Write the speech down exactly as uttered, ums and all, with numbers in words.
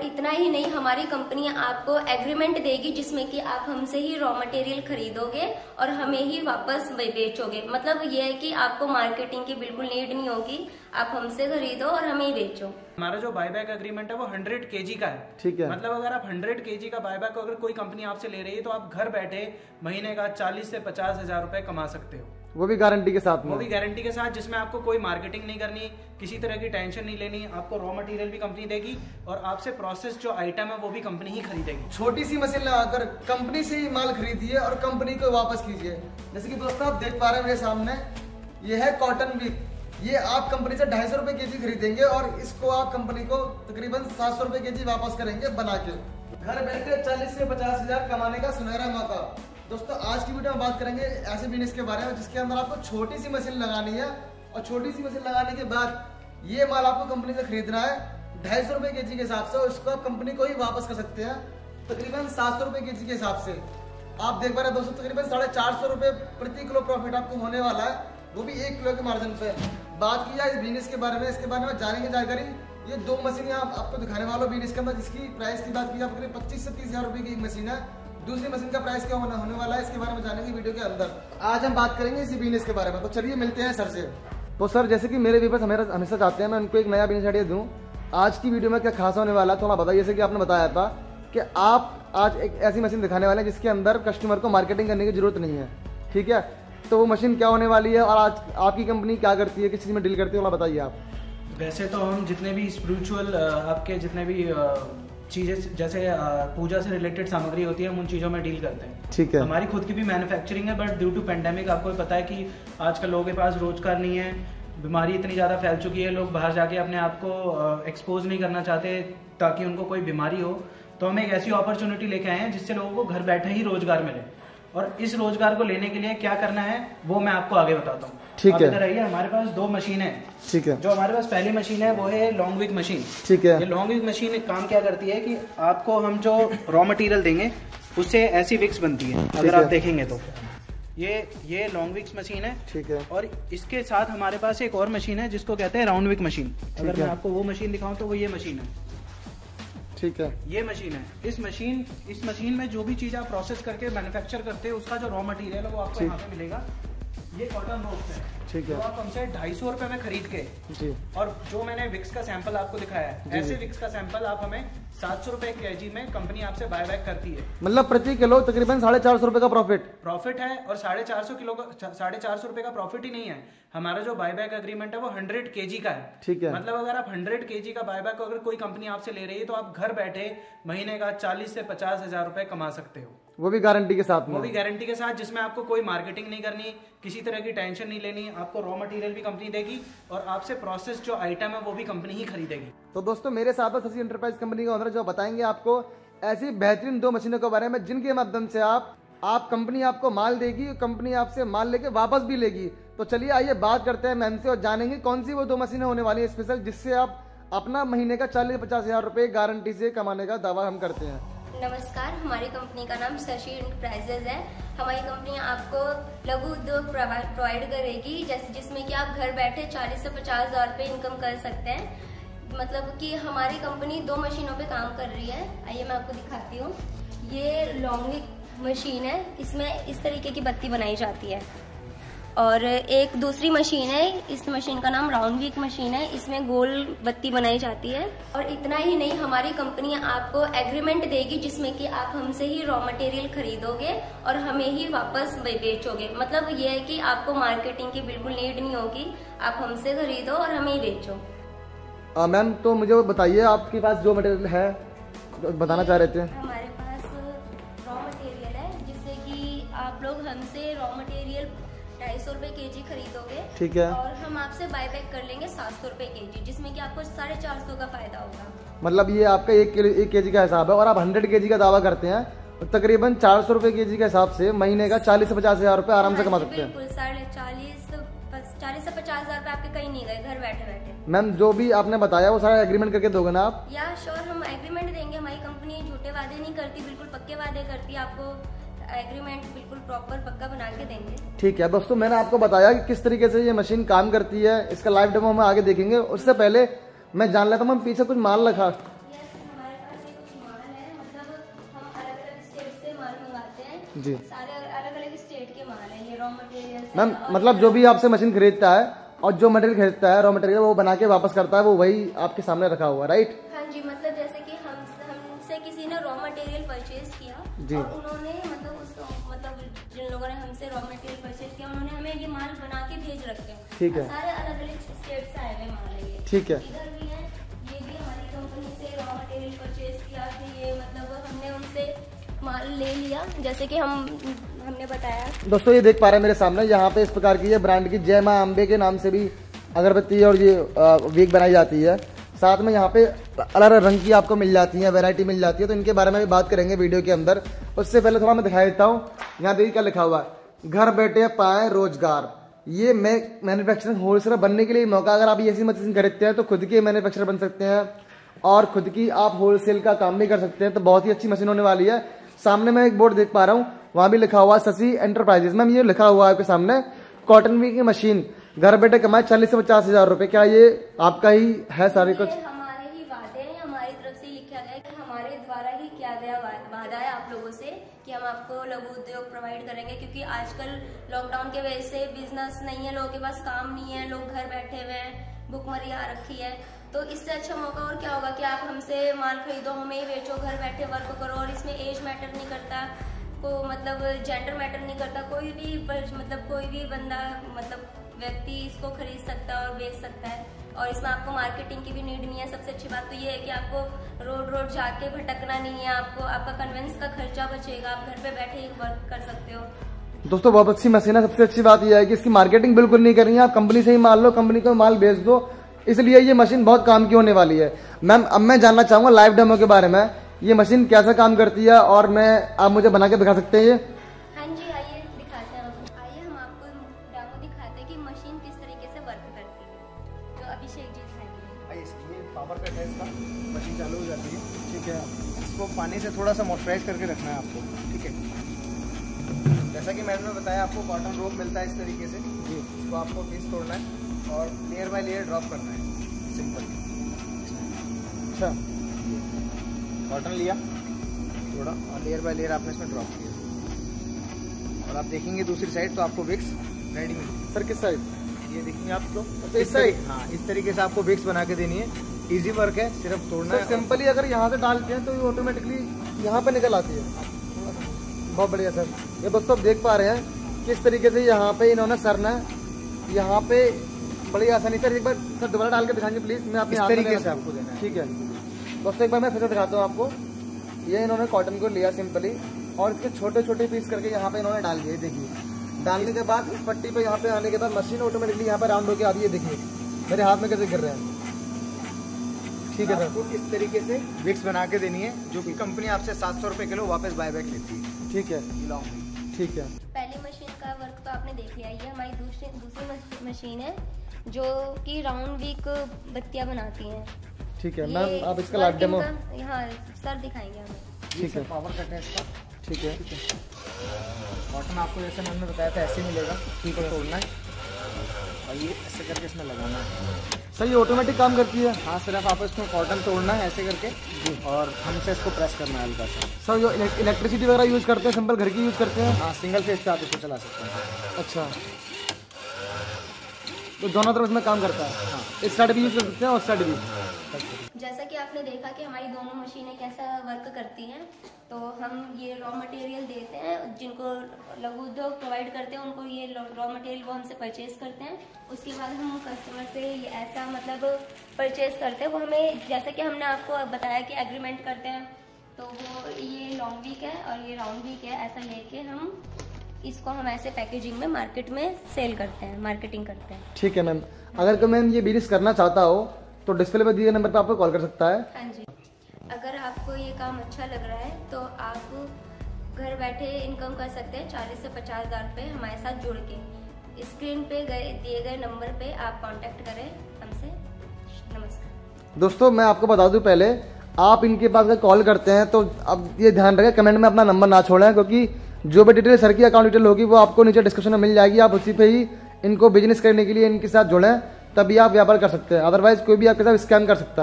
इतना ही नहीं, हमारी कंपनी आपको एग्रीमेंट देगी जिसमें कि आप हमसे ही रॉ मटेरियल खरीदोगे और हमें ही वापस बेचोगे। मतलब ये है कि आपको मार्केटिंग की बिल्कुल नीड नहीं होगी, आप हमसे खरीदो और हमें ही बेचो। हमारा जो बायबैक एग्रीमेंट है वो हंड्रेड केजी का है। ठीक है। मतलब अगर आप हंड्रेड केजी का बायबैक अगर कोई कंपनी आपसे ले रही है तो आप घर बैठे महीने का चालीस से पचास हजार रुपए कमा सकते हो, वो भी गारंटी के साथ में। वो भी गारंटी के साथ, जिसमें आपको कोई मार्केटिंग नहीं करनी, किसी तरह की टेंशन नहीं लेनी। आपको रॉ मटेरियल भी कंपनी देगी और आपसे प्रोसेस जो आइटम है वो भी कंपनी ही खरीदेगी। छोटी सी मशीन लगाकर कंपनी से ही माल खरीदिए और कंपनी को वापस कीजिए। जैसे कि दोस्तों आप देख पा रहे हैं मेरे सामने, ये है कॉटन विक। ये आप कंपनी से ढाई सौ रुपए के जी खरीदेंगे और इसको आप कंपनी को तकरीबन सात सौ रुपए के जी वापस करेंगे बना के। घर बैठे चालीस से पचास हजार कमाने का सुनहरा मौका। दोस्तों आज की वीडियो में बात करेंगे ऐसे बिजनेस के बारे में जिसके अंदर आपको छोटी सी मशीन लगानी है और छोटी सी मशीन लगाने के बाद ये माल आपको कंपनी से खरीदना है ढाई सौ रुपए के जी के हिसाब से, और इसको आप कंपनी को ही वापस कर सकते हैं तकरीबन सात सौ रुपए के जी के हिसाब से। आप देख पा रहे हैं दोस्तों, तकरीबन साढ़े चार सौ रुपए प्रति किलो प्रॉफिट आपको होने वाला है, वो भी एक किलो के मार्जिन पे। बात की जाए इस बिजनेस के बारे में, इसके बारे में जानेंगे जानकारी। ये दो मशीन आप, आपको दिखाने वाला बिजनेस के अंदर, जिसकी प्राइस की बात की जाए करीब पच्चीस से तीस हजार रुपए की एक मशीन है। दूसरी मशीन का प्राइस क्या होना होने वाला है इसके बारे में जानेंगे वीडियो के अंदर। आज हम बात करेंगे इसी बिजनेस के बारे में, तो चलिए मिलते हैं सर से। तो सर जैसे कि मेरे व्यूअर्स हमेशा हमेशा चाहते हैं मैं उनको एक नया बिजनेस आइडिया दूं, आज की वीडियो में क्या खास होने वाला है थोड़ा बताइए। जैसे कि आपने बताया था कि आप आज एक ऐसी मशीन दिखाने वाले हैं जिसके अंदर कस्टमर को मार्केटिंग करने की जरूरत नहीं है, ठीक है। तो वो मशीन क्या होने वाली है और आज आपकी कंपनी क्या करती है, किस चीज में डील करती है, थोड़ा बताइए आप। वैसे तो हम जितने भी स्पिरिचुअल आपके जितने भी चीजें जैसे पूजा से रिलेटेड सामग्री होती है हम उन चीजों में डील करते हैं, ठीक है। हमारी खुद की भी मैन्युफैक्चरिंग है, बट ड्यू टू पेंडेमिक आपको भी पता है कि आजकल लोगों के पास रोजगार नहीं है, बीमारी इतनी ज्यादा फैल चुकी है, लोग बाहर जाके अपने आप को एक्सपोज नहीं करना चाहते ताकि उनको कोई बीमारी हो। तो हम एक ऐसी अपॉर्चुनिटी लेके आए हैं जिससे लोगों को घर बैठे ही रोजगार मिले, और इस रोजगार को लेने के लिए क्या करना है वो मैं आपको आगे बताता हूँ। ठीक है। इधर आइए, हमारे पास दो मशीन है, ठीक है। जो हमारे पास पहली मशीन है वो है लॉन्ग विक मशीन, ठीक है। ये लॉन्ग विक मशीन काम क्या करती है कि आपको हम जो रॉ मटेरियल देंगे उससे ऐसी विक्स बनती है, अगर आप देखेंगे तो ये ये लॉन्ग विक्स मशीन है, ठीक है। और इसके साथ हमारे पास एक और मशीन है जिसको कहते हैं राउंड विक मशीन। अगर मैं आपको वो मशीन दिखाऊं तो वो ये मशीन है, ठीक है। ये मशीन है। इस मशीन इस मशीन में जो भी चीज आप प्रोसेस करके मैन्युफैक्चर करते हैं उसका जो रॉ मटेरियल है वो आपको यहाँ पे मिलेगा। ये कॉटन रोप्स है, ठीक है। तो आप हमसे ढाई सौ रुपए में खरीद के जी, और जो मैंने विक्स का सैंपल आपको दिखाया है ऐसे विक्स का सैंपल आप हमें सात सौ रुपए के जी में कंपनी आपसे बाय बैक करती है। मतलब प्रति किलो तकरीबन साढ़े चार सौ रुपए का प्रॉफिट प्रॉफिट है, और साढ़े चार सौ किलो का साढ़े चार सौ रुपए का प्रॉफिट ही नहीं है। हमारा जो बायबैक एग्रीमेंट है वो हंड्रेड केजी का है, ठीक है। मतलब अगर आप हंड्रेड केजी का बायबैक अगर कोई कंपनी आपसे ले रही है तो आप घर बैठे महीने का चालीस से पचास हजार रुपए कमा सकते हो, वो भी गारंटी के साथ में। वो भी गारंटी के साथ, जिसमें आपको कोई मार्केटिंग नहीं करनी, किसी तरह की टेंशन नहीं लेनी। आपको रॉ मटेरियल भी कंपनी देगी और आपसे प्रोसेस जो आइटम है वो भी कंपनी ही खरीदेगी। तो दोस्तों मेरे साथ शशि एंटरप्राइज कंपनी का ओनर जो बताएंगे आपको ऐसी बेहतरीन दो मशीनों के बारे में जिनके माध्यम से आप आप कंपनी आपको माल देगी, कंपनी आपसे माल लेके वापस भी लेगी। तो चलिए आइए बात करते हैं मैम से और जानेंगे कौन सी वो दो मशीनें होने वाली है स्पेशल, जिससे आप अपना महीने का चालीस पचास हजार रुपए गारंटी से कमाने का दावा हम करते हैं। नमस्कार, हमारी कंपनी का नाम शशि एंटरप्राइजेज है। हमारी कंपनी आपको लघु उद्योग प्रोवाइड करेगी, जैसे जिसमें कि आप घर बैठे चालीस से पचास हजार रुपये इनकम कर सकते हैं। मतलब कि हमारी कंपनी दो मशीनों पे काम कर रही है, आइए मैं आपको दिखाती हूँ। ये लॉन्ग विक मशीन है, इसमें इस तरीके की बत्ती बनाई जाती है, और एक दूसरी मशीन है, इस मशीन का नाम राउंड विक मशीन है, इसमें गोल बत्ती बनाई जाती है। और इतना ही नहीं, हमारी कंपनी आपको एग्रीमेंट देगी जिसमें कि आप हमसे ही रॉ मटेरियल खरीदोगे और हमें ही वापस बेचोगे। मतलब ये है कि आपको मार्केटिंग की बिल्कुल नीड नहीं होगी, आप हमसे खरीदो और हमें ही बेचो। मैम तो मुझे वो बताइए आपके पास जो मटेरियल है बताना चाह रहे थे। हमारे पास रॉ मटेरियल है, जिससे कि आप लोग हमसे रॉ मटेरियल ढाई सौ रुपए के जी खरीदोगे, ठीक है। और हम आपसे बाय बैक कर लेंगे सात सौ रुपए के जी, जिसमें कि आपको साढ़े चार सौ का फायदा होगा। मतलब ये आपका एक एक के जी का हिसाब है, और आप हंड्रेड के जी का दावा करते हैं तो तकरीबन चार सौ रुपए के जी के हिसाब से महीने का चालीस से पचास हजार रुपए आराम से कमा सकते हैं। बिल्कुल, साढ़े चालीस चालीस से पचास हजार रुपए आपके कहीं नहीं गए, घर बैठे बैठे। मैम जो भी आपने बताया वो सारा एग्रीमेंट करके दोगे ना आप? या श्योर, हम एग्रीमेंट देंगे। हमारी कंपनी झूठे वादे नहीं करती, बिल्कुल पक्के वादे करती है। आपको एग्रीमेंट बिल्कुल प्रॉपर पक्का बना के देंगे। ठीक है दोस्तों, मैंने आपको बताया कि किस तरीके से ये मशीन काम करती है, इसका लाइव डेमो हम आगे देखेंगे। उससे पहले मैं जान लेता हूँ हम पीछे कुछ माल रखा। हमारे पास जी। सारे अलग अलग स्टेट के माल है, ये रॉ मटेरियल। मैम मतलब जो भी आपसे मशीन खरीदता है और जो मटेरियल खरीदता है रॉ मटेरियल वो बना के वापस करता है, वो वही आपके सामने रखा हुआ, राइट? हाँ जी, मतलब जैसे कि हम हमसे किसी ने रॉ मटेरियल परचेज किया जी। और उन्होंने मतलब उसको मतलब जिन लोगों ने हमसे रॉ मटेरियल परचेज किया उन्होंने हमें ये माल बना के भेज रखे हैं। ठीक है। सारे अलग अलग स्टेट से आए हुए माल है ये। ठीक है। इधर भी है, ये भी हमारी कंपनी से रॉ मटेरियल परचेज किया कि ये मतलब हमने उनसे माल ले लिया, जैसे कि हम हमने बताया। दोस्तों ये देख पा रहे हैं मेरे सामने, यहाँ पे इस प्रकार की ये ब्रांड की जय मां अम्बे के नाम से भी अगरबत्ती और ये वीक बनाई जाती है। साथ में यहाँ पे अलग अलग रंग की आपको मिल जाती है, वैरायटी मिल जाती है, तो इनके बारे में भी बात करेंगे वीडियो के अंदर। उससे पहले थोड़ा मैं दिखाई देता हूँ, यहाँ देखिए क्या लिखा हुआ है, घर बैठे पाए रोजगार। ये मैन्युफैक्चरिंग होलसेलर बनने के लिए मौका, अगर आप ऐसी मशीन खरीदते हैं तो खुद के मैन्युफैक्चरर बन सकते हैं और खुद की आप होलसेल का काम भी कर सकते हैं, तो बहुत ही अच्छी मशीन होने वाली है। सामने मैं एक बोर्ड देख पा रहा हूँ, वहां भी लिखा हुआ है शशि एंटरप्राइजेज। मैम ये लिखा हुआ है आपके सामने कॉटन वीक की मशीन, घर बैठे कमाए चालीस से पचास हजार रुपए, क्या ये आपका ही है सारे कुछ? हमारे ही वादे हैं, हमारी तरफ से लिखा गया है कि हमारे द्वारा ही किया गया वादा है आप लोगों से कि हम आपको लघु उद्योग प्रोवाइड करेंगे, क्योंकि आजकल लॉकडाउन के वजह से बिजनेस नहीं है, लोगों के पास काम नहीं है, लोग घर बैठे हुए हैं, भुखमरी आ रखी है। तो इससे अच्छा मौका और क्या होगा कि आप हमसे माल खरीदो, हमें ही बेचो, घर बैठे वर्क करो। और इसमें एज मैटर नहीं करता, को मतलब जेंडर मैटर नहीं करता, कोई भी मतलब कोई भी बंदा मतलब व्यक्ति इसको खरीद सकता है और बेच सकता है। और इसमें आपको मार्केटिंग की भी नीड नहीं है। सबसे अच्छी बात तो ये है कि आपको रोड रोड जाके भटकना नहीं है, आपको आपका कन्वेंस का खर्चा बचेगा, आप घर पे बैठे ही वर्क कर सकते हो। दोस्तों बहुत अच्छी मशीन है। सबसे अच्छी बात यह है कि इसकी मार्केटिंग बिल्कुल नहीं करनी है, आप कंपनी से ही माल लो, कंपनी को माल बेच दो, इसलिए ये मशीन बहुत काम की होने वाली है। मैम अब मैं जानना चाहूंगा लाइव डेमो के बारे में, ये मशीन कैसा काम करती है और मैं आप मुझे बना के दिखा सकते हैं ये? हाँ जी, आइए दिखाते हैं। आइए हम आपको डेमो दिखाते हैं कि मशीन किस तरीके से वर्क करती है, जो अभिषेक जी दिखाएंगे। ये पावर कट है इसका, मशीन चालू हो जाती है। ठीक है, इसको पानी से थोड़ा सा मॉइस्चराइज करके रखना है आपको। ठीक है, जैसा कि मैंने बताया आपको कॉटन रोप मिलता है इस तरीके से जी, इसको आपको पीस तोड़ना है और लेयर बाय लेयर ड्रॉप करना है, सिंपल। अच्छा, कॉटन लिया थोड़ा और लेयर बाय लेयर आपने इसमें ड्रॉप किया और आप देखेंगे दूसरी साइड तो आपको विक्स रेडी मिलेगी। सर किस साइड? ये देखेंगे आपको तो इस साइड? हाँ, इस तरीके से आपको विक्स बना के देनी है। इजी वर्क है, सिर्फ तोड़ना है। सिंपली अगर यहाँ से डालते हैं तो ये ऑटोमेटिकली यहाँ पे निकल आती है। बहुत बढ़िया सर। ये दोस्तों आप देख पा रहे हैं किस तरीके से यहाँ पे इन्होंने सरना है, यहाँ पे बड़ी आसानी। सर एक बार सर दोबारा डाल के दिखाएंगे प्लीज, मैं अपने इस तरीके से आपको देना है। ठीक है दोस्तों, एक बार मैं फिर से दिखाता हूँ आपको। ये इन्होंने कॉटन को लिया सिंपली और इसके छोटे छोटे पीस करके यहाँ पे इन्होंने डाल दिए। देखिए डालने के बाद इस पट्टी पे यहाँ पे आने के बाद मशीन ऑटोमेटिकली यहाँ पे राउंड होकर आ रही है। देखिए मेरे हाथ में कैसे गिर रहे हैं। ठीक है सर, आपको इस तरीके से विक्स बना के देनी है, जो कि कंपनी आपसे सात सौ रुपए किलो वापस बाय बैक लेती है। ठीक है ठीक है। पहली मशीन का वर्क तो आपने देख लिया, ये हमारी दूसरी दूसरी मशीन है जो कि राउंड वीक बत्तियां बनाती हैं। ठीक है मैम, आप इसका लाइव डेमो यहाँ सर दिखाएंगे हमें। ठीक है, पावर कट है इसका। ठीक है, कॉटन आपको जैसे मैंने बताया था ऐसे मिलेगा। ठीक है, तोड़ना है और ये ऐसे करके इसमें लगाना है। सर ये ऑटोमेटिक काम करती है? हाँ, सिर्फ आप इसको कॉटन तोड़ना है ऐसे करके जी, और हमसे इसको प्रेस करना है हल्का सा। सर जो इलेक्ट्रिसिटी वगैरह यूज करते हैं, सिंपल घर की यूज करते हैं? हाँ, सिंगल फेस पे आप इसको चला सकते हैं। अच्छा, तो दोनों तरफ इसमें काम करता है? हाँ, इस साइड भी यूज कर सकते हैं और उस साइड भी। जैसा कि आपने देखा कि हमारी दोनों मशीनें कैसा वर्क करती हैं, तो हम ये रॉ मटेरियल देते हैं, जिनको लघु उद्योग प्रोवाइड करते हैं उनको ये रॉ मटेरियल वो हमसे परचेज करते हैं। उसके बाद हम कस्टमर से ये ऐसा मतलब परचेज करते हैं, वो हमें जैसा कि हमने आपको बताया कि एग्रीमेंट करते हैं, तो वो ये लॉन्ग वीक है और ये राउंड वीक है, ऐसा लेके हम इसको हम ऐसे पैकेजिंग में मार्केट में सेल करते हैं, मार्केटिंग करते हैं। ठीक है मैम, अगर कोई मैम ये बिजनेस करना चाहता हो तो डिस्प्ले पर दिए नंबर पर आपको कॉल कर सकता है। हाँ जी, अगर आपको ये काम अच्छा लग रहा है तो आप घर बैठे इनकम कर सकते हैं चालीस से पचास हजार रुपये हमारे साथ जुड़ के। स्क्रीन पे गए दिए गए नंबर पे आप कांटेक्ट करें हमसे। नमस्कार दोस्तों, मैं आपको बता दूं, पहले आप इनके पास अगर कॉल करते हैं तो अब ये ध्यान रखें कमेंट में अपना नंबर ना छोड़ें, क्योंकि जो भी डिटेल सर की अकाउंट डिटेल होगी वो आपको नीचे डिस्क्रिप्शन में मिल जाएगी। आप उसी पे ही इनको बिजनेस करने के लिए इनके साथ जुड़ें, तभी आप व्यापार कर सकते हैं, अदरवाइज कोई भी आपके साथ स्कैम कर सकता है।